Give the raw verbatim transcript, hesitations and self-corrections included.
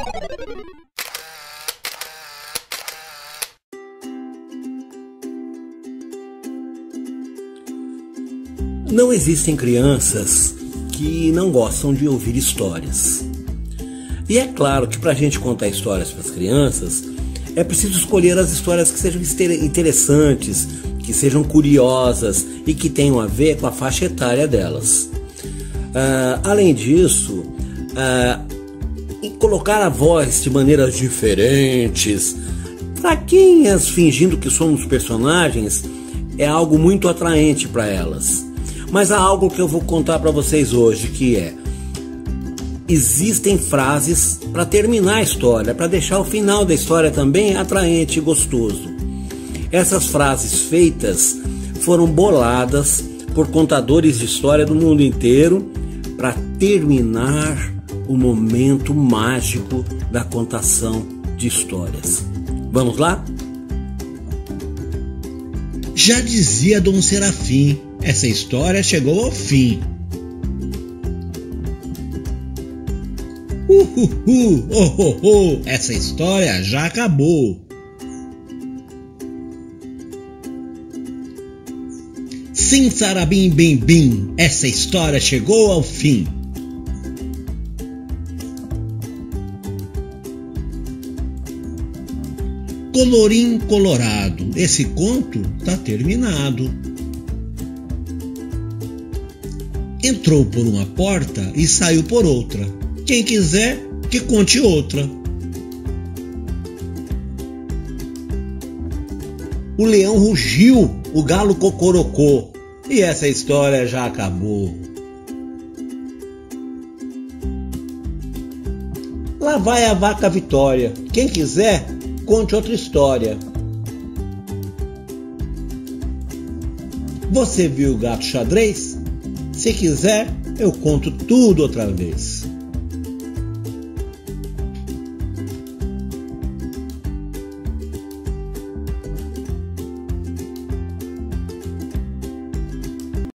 Não existem crianças que não gostam de ouvir histórias. E é claro que para a gente contar histórias para as crianças, é preciso escolher as histórias que sejam interessantes, que sejam curiosas e que tenham a ver com a faixa etária delas. Uh, além disso, uh, colocar a voz de maneiras diferentes, fraquinhas, fingindo que somos personagens, é algo muito atraente para elas. Mas há algo que eu vou contar para vocês hoje, que é: existem frases para terminar a história, para deixar o final da história também atraente e gostoso. Essas frases feitas foram boladas por contadores de história do mundo inteiro para terminar o momento mágico da contação de histórias. Vamos lá? Já dizia Dom Serafim, essa história chegou ao fim. Uhuhu, oh, oh, oh, essa história já acabou. Sim, sarabim, bim, bim, essa história chegou ao fim. Colorim colorado, esse conto tá terminado. Entrou por uma porta e saiu por outra. Quem quiser, que conte outra. O leão rugiu, o galo cocorocou, e essa história já acabou. Lá vai a vaca Vitória. Quem quiser, conte outra história. Você viu o gato xadrez? Se quiser, eu conto tudo outra vez.